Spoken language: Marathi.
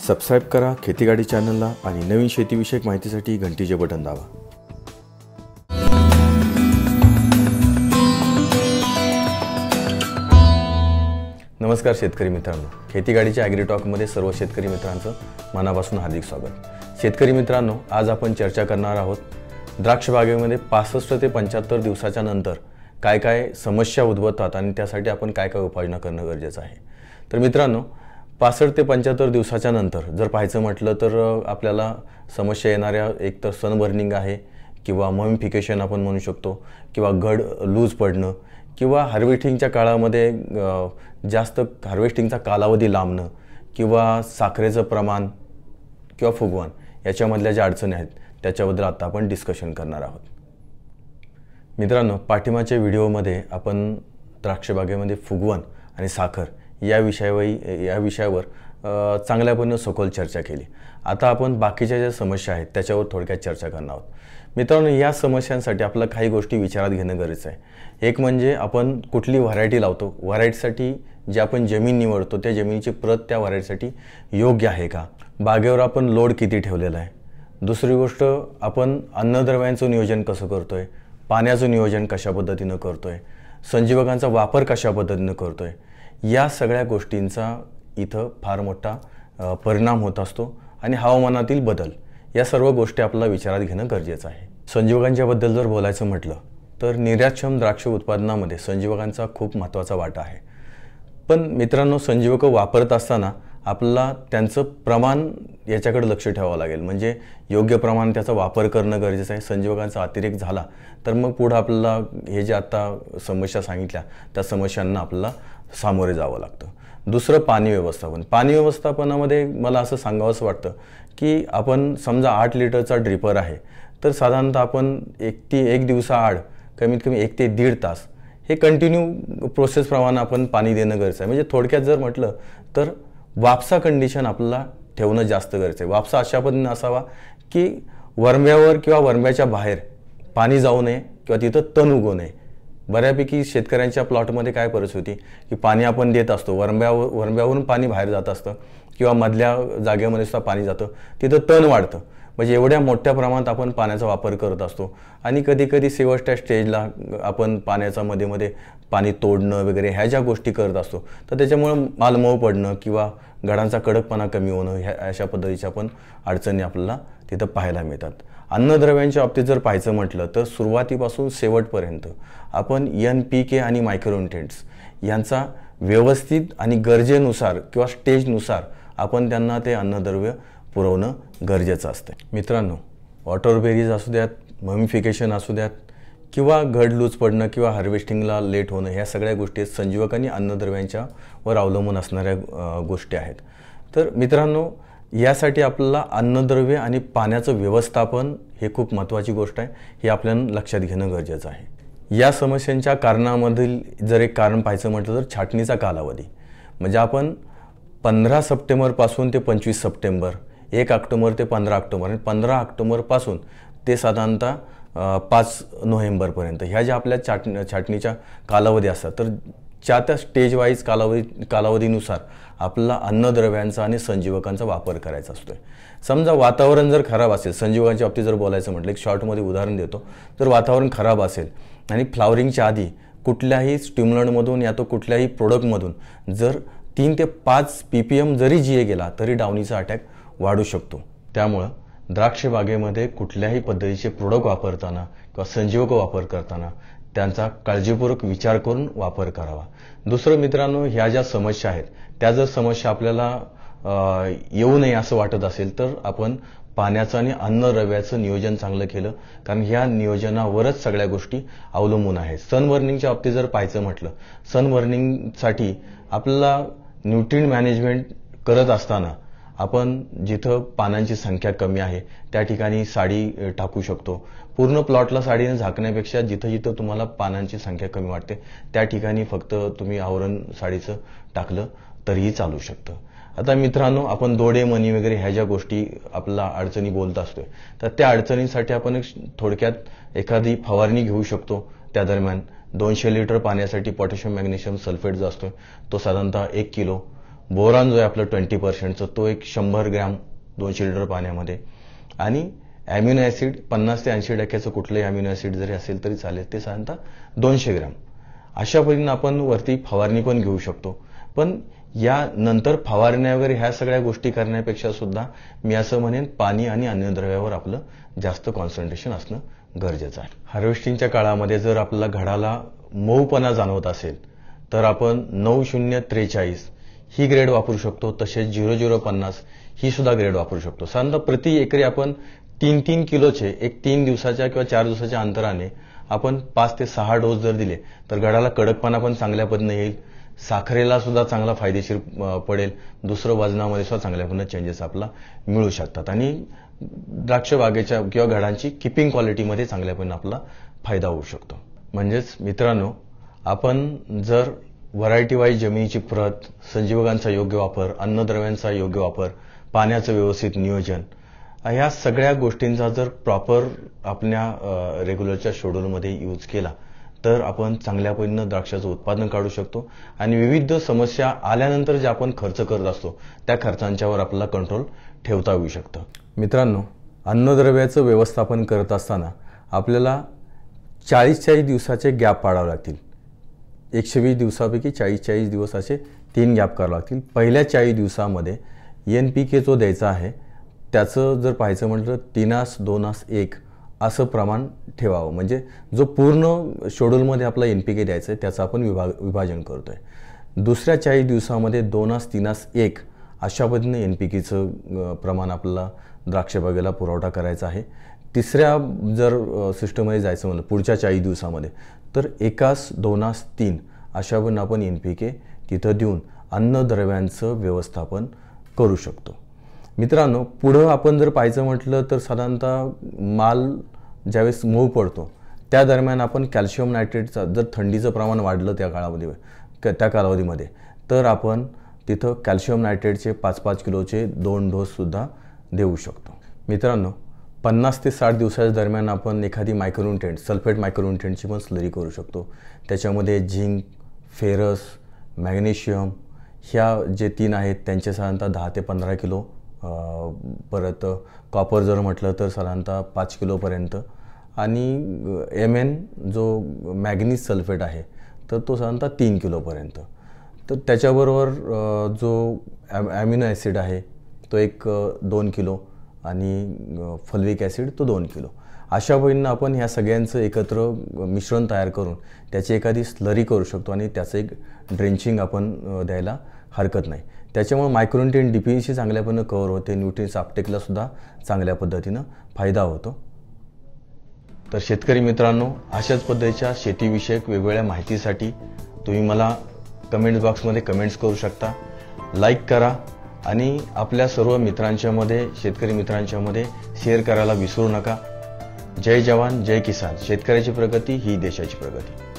सबस्क्राईब करा खेतीगाडी चॅनलला आणि नवीन शेतीविषयक माहितीसाठी घंटीचे बटन दाबा। नमस्कार शेतकरी मित्रांनो, खेतीगाडीच्या ॲग्री टॉकमध्ये सर्व शेतकरी मित्रांचं मनापासून हार्दिक स्वागत। शेतकरी मित्रांनो, आज आपण चर्चा करणार आहोत द्राक्ष बागेमध्ये 65 ते 75 दिवसाच्या नंतर काय काय समस्या उद्भवतात आणि त्यासाठी आपण काय काय उपाययोजना करणं गरजेचं आहे। तर मित्रांनो, 65 ते 75 दिवसाच्या नंतर जर पाहायचं म्हटलं तर आपल्याला समस्या येणाऱ्या एक तर सनबर्निंग आहे किंवा ममिफिकेशन आपण म्हणू शकतो, किंवा घड लूज पडणं, किंवा हार्वेस्टिंगच्या काळामध्ये जास्त हार्वेस्टिंगचा कालावधी लांबणं, किंवा साखरेचं प्रमाण किंवा फुगवण याच्यामधल्या ज्या अडचणी आहेत त्याच्याबद्दल आता आपण डिस्कशन करणार आहोत। मित्रांनो, पाठीमागच्या व्हिडिओमध्ये आपण द्राक्षबागेमध्ये फुगवण आणि साखर या विषयावर चांगल्यापणे सखोल चर्चा केली। आता आपण बाकीच्या ज्या समस्या आहेत त्याच्यावर थोडक्यात चर्चा करणार आहोत। मित्रांनो, या समस्यांसाठी आपल्याला काही गोष्टी विचारात घेणं गरजेचं आहे। एक म्हणजे आपण कुठली व्हरायटी लावतो, व्हरायटीसाठी जे आपण जमीन निवडतो त्या जमिनीची प्रत त्या व्हरायटीसाठी योग्य आहे का, बागेवर आपण लोड किती ठेवलेला आहे। दुसरी गोष्ट, आपण अन्नद्रव्यांचं नियोजन कसं करतोय, पाण्याचं नियोजन कशा पद्धतीनं करतोय, संजीवकांचा वापर कशा पद्धतीनं करतोय, या सगळ्या गोष्टींचा इथं फार मोठा परिणाम होत असतो। आणि हवामानातील बदल या सर्व गोष्टी आपल्याला विचारात घेणं गरजेचं आहे। संजीवकांच्या बद्दल जर बोलायचं म्हटलं तर निर्यातक्षम द्राक्ष उत्पादनामध्ये संजीवकांचा खूप महत्त्वाचा वाटा आहे। पण मित्रांनो, संजीवक वापरत असताना आपल्याला त्यांचं प्रमाण याच्याकडे लक्ष ठेवावं लागेल, म्हणजे योग्य प्रमाणात त्याचा वापर करणं गरजेचं आहे। संजीवकांचा अतिरेक झाला तर मग पुढे आपल्याला हे जे आता समस्या सांगितल्या त्या समस्यांना आपल्याला सामोरे जावं लागतं। दुसरं, पाणी व्यवस्थापन। पाणी व्यवस्थापनामध्ये मला असं सांगावंसं वाटतं की आपण समजा 8 लिटरचा ड्रिपर आहे तर साधारणतः आपण एक दिवसाआड कमीत कमी 1 ते 1.5 तास हे कंटिन्यू प्रोसेसप्रमाणे आपण पाणी देणं गरजेचं आहे। म्हणजे थोडक्यात जर म्हटलं तर वापसा कंडिशन आपल्याला ठेवणं जास्त गरजेचं आहे। वापसा अशा पद्धतीने असावा की वरंब्यावर किंवा वरंब्याच्या बाहेर पाणी जाऊ नये किंवा तिथं तण उगवू नये। बऱ्यापैकी शेतकऱ्यांच्या प्लॉटमध्ये काय परिस्थिती की पाणी आपण देत असतो, वरंब्यावरून पाणी बाहेर जात असतं किंवा मधल्या जागेमध्ये सुद्धा पाणी जातं, तिथं तण वाढतं। म्हणजे एवढ्या मोठ्या प्रमाणात आपण पाण्याचा वापर करत असतो आणि कधी कधी शेवटच्या स्टेजला आपण पाण्याचा मध्ये पाणी तोडणं वगैरे ह्या ज्या गोष्टी करत असतो तर त्याच्यामुळे माल मऊ पडणं किंवा घडांचा कडकपणा कमी होणं ह्या अशा पद्धतीच्या पण अडचणी आपल्याला तिथं पाहायला मिळतात। अन्नद्रव्यांच्या बाबतीत जर पाहायचं म्हटलं तर सुरुवातीपासून शेवटपर्यंत आपण NPK आणि मायक्रोन्युट्रिएंट्स यांचा व्यवस्थित आणि गरजेनुसार किंवा स्टेजनुसार आपण त्यांना ते अन्नद्रव्य पुरवणं गरजेचं असतं। मित्रांनो, वॉटर बेरीज असू द्यात, ममिफिकेशन असू द्यात, किंवा घड लूज पडणं किंवा हार्वेस्टिंगला लेट होणं, ह्या सगळ्या गोष्टी संजीवक आणि अन्नद्रव्यांच्यावर अवलंबून असणाऱ्या गोष्टी आहेत। तर मित्रांनो, यासाठी आपल्याला अन्नद्रव्य आणि पाण्याचं व्यवस्थापन हे खूप महत्त्वाची गोष्ट आहे, हे आपल्याला लक्षात घेणं गरजेचं आहे। या समस्यांच्या कारणामधील जर एक कारण पाहायचं म्हटलं तर छाटणीचा कालावधी। म्हणजे आपण 15 सप्टेंबरपासून ते 25 सप्टेंबर, 1 ऑक्टोबर ते 15 ऑक्टोबर आणि 15 ऑक्टोबरपासून ते साधारणतः 5 नोव्हेंबरपर्यंत ह्या ज्या आपल्या छाटणीच्या कालावधी असतात तर त्या स्टेज वाईज कालावधीनुसार आपल्याला अन्नद्रव्यांचा आणि संजीवकांचा वापर करायचा असतो। समजा वातावरण जर खराब असेल, संजीवकांच्या बाबतीत जर बोलायचं म्हटलं एक शॉर्टमध्ये उदाहरण देतो, तर वातावरण खराब असेल आणि फ्लावरिंगच्या आधी कुठल्याही स्टिम्युलंटमधून या तो कुठल्याही प्रोडक्टमधून जर 3 ते 5 ppm जरी GA गेला तरी डाउनीचा अटॅक वाढू शकतो। त्यामुळं द्राक्ष बागेमध्ये कुठल्याही पद्धतीचे प्रोडक्ट वापरताना किंवा संजीवक वापर करताना त्यांचा काळजीपूर्वक विचार करून वापर करावा। दुसरं मित्रांनो, ह्या ज्या समस्या आहेत त्या जर समस्या आपल्याला येऊ नये असं वाटत असेल तर आपण पाण्याचं आणि अन्नद्रव्याचं नियोजन चांगलं केलं, कारण ह्या नियोजनावरच सगळ्या गोष्टी अवलंबून आहेत। सनबर्निंगच्या बाबतीत जर पाहायचं म्हटलं, सनबर्निंगसाठी आपल्याला न्यूट्रिएंट मॅनेजमेंट करत असताना आपण जिथं पानांची संख्या कमी आहे त्या ठिकाणी साडी टाकू शकतो। पूर्ण प्लॉटला साडीने झाकण्यापेक्षा जिथं जिथं तुम्हाला पानांची संख्या कमी वाटते त्या ठिकाणी फक्त तुम्ही आवरण साडीचं टाकलं तरीही चालू शकतं। आता मित्रांनो, आपण दोडे मणी वगैरे ह्या ज्या गोष्टी आपल्याला अडचणी बोलत असतोय तर त्या अडचणींसाठी आपण थोडक्यात एखादी फवारणी घेऊ शकतो। त्या दरम्यान 200 लिटर पाण्यासाठी पोटॅशियम मॅग्नेशियम सल्फेट जो असतो तो साधारणतः 1 किलो बोरान जो आहे आपलं 20%चं तो एक 100 ग्रॅम 200 लिटर पाण्यामध्ये, आणि अॅमिनो ॲसिड 50 ते 80% कुठलंही अॅमिनो ॲसिड जरी असेल तरी चालेल, ते साधारणतः 200 ग्रॅम. अशा पद्धतीने आपण वरती फवारणी पण घेऊ शकतो. पण या नंतर फवारण्या वगैरे ह्या सगळ्या गोष्टी करण्यापेक्षा सुद्धा मी असं म्हणेन पाणी आणि अन्नद्रव्यावर आपलं जास्त कॉन्सन्ट्रेशन असणं गरजेचं आहे. हार्वेस्टिंगच्या काळामध्ये जर आपल्याला घडाला मऊपणा जाणवत असेल तर आपण 9043 ही ग्रेड वापरू शकतो. तसेच 0050 ही सुद्धा ग्रेड वापरू शकतो. साधारणतः प्रति एकरी आपण 3-3 किलोचे एक 3 दिवसाच्या किंवा 4 दिवसाच्या अंतराने आपण 5 ते 6 डोस जर दिले तर घडाला कडकपणा पण चांगल्या पद्धतीने येईल, साखरेला सुद्धा चांगला फायदेशीर पडेल, दुसरं वजनामध्ये सुद्धा चांगल्या पद्धतीने चेंजेस आपला मिळू शकतात, आणि द्राक्ष बागेच्या किंवा घडांची किपिंग क्वालिटीमध्ये चांगल्या पद्धतीने आपला फायदा होऊ शकतो. म्हणजेच मित्रांनो, आपण जर व्हरायटी वाईज जमिनीची प्रत, संजीवकांचा योग्य वापर, अन्नद्रव्यांचा योग्य वापर, पाण्याचं व्यवस्थित नियोजन, ह्या सगळ्या गोष्टींचा जर प्रॉपर आपल्या रेग्युलरच्या शेड्यूलमध्ये यूज केला तर आपण चांगल्या पद्धतीनं द्राक्षाचं उत्पादन काढू शकतो, आणि विविध समस्या आल्यानंतर जे आपण खर्च करत असतो त्या खर्चांच्यावर आपल्याला कंट्रोल ठेवता येऊ शकतं. मित्रांनो, अन्नद्रव्याचं व्यवस्थापन करत असताना आपल्याला 40 दिवसाचे गॅप पाडावे लागतील. 120 दिवसापैकी 40 दिवस असे 3 गॅप करावे लागतील. पहिल्या 40 दिवसामध्ये NPK जो द्यायचा आहे त्याचं जर पाहायचं म्हटलं 3:2:1 असं प्रमाण ठेवावं. म्हणजे जो पूर्ण शेड्यूलमध्ये आपला NPK द्यायचं आहे त्याचं आपण विभाजन करतोय. दुसऱ्या 40 दिवसामध्ये 2:3:1 अशा पद्धतीने NPKचं प्रमाण आपल्याला द्राक्ष बागेला पुरवठा करायचा आहे. तिसऱ्या जर सिस्टममध्ये जायचं म्हणलं पुढच्या 40 दिवसामध्ये तर 1:2:3 अशा पद्धतीने आपण NPK तिथं देऊन अन्नद्रव्यांचं व्यवस्थापन करू शकतो. मित्रांनो, पुढं आपण जर पाहायचं म्हटलं तर साधारणतः माल ज्यावेळेस मऊ पडतो त्या दरम्यान आपण कॅल्शियम नायट्रेटचा जर थंडीचं प्रमाण वाढलं त्या कालावधीमध्ये तर आपण तिथं कॅल्शियम नायट्रेटचे 5-5 किलोचे 2 डोससुद्धा देऊ शकतो. मित्रांनो, 50 ते 60 दिवसाच्या दरम्यान आपण एखादी मायक्रोन्युट्रिएंट, सल्फेट मायक्रोन्युट्रिएंटची पण स्लरी करू शकतो. त्याच्यामध्ये झिंक, फेरस, मॅग्नेशियम ह्या जे 3 आहेत त्यांचे साधारणतः 10 ते 15 किलो, परत कॉपर जर म्हटलं तर साधारणतः 5 किलोपर्यंत, आणि MN जो मॅग्नीज सल्फेट आहे तर तो साधारणतः 3 किलोपर्यंत. तर त्याच्याबरोबर जो ॲमिनो ॲसिड आहे तो एक 2 किलो, आणि फल्विक ॲसिड तो 2 किलो. अशा पद्धतीनं आपण ह्या सगळ्यांचं एकत्र मिश्रण तयार करून त्याची एखादी स्लरी करू शकतो, आणि त्याचं एक ड्रेंचिंग आपण द्यायला हरकत नाही. त्याच्यामुळे मायक्रोन्युट्रिएंट डिफिशियन्सी चांगल्या पद्धतीनं कव्हर होते, न्यूट्रियन्स अपटेकला सुद्धा चांगल्या पद्धतीनं फायदा होतो. तर शेतकरी मित्रांनो, अशाच पद्धतीच्या शेतीविषयक वेगवेगळ्या माहितीसाठी तुम्ही मला कमेंट्स बॉक्समध्ये कमेंट्स करू शकता, लाईक करा, आणि आपल्या सर्व मित्रांच्यामध्ये, शेतकरी मित्रांच्यामध्ये शेअर करायला विसरू नका. जय जवान, जय किसान. शेतकऱ्याची प्रगती ही देशाची प्रगती.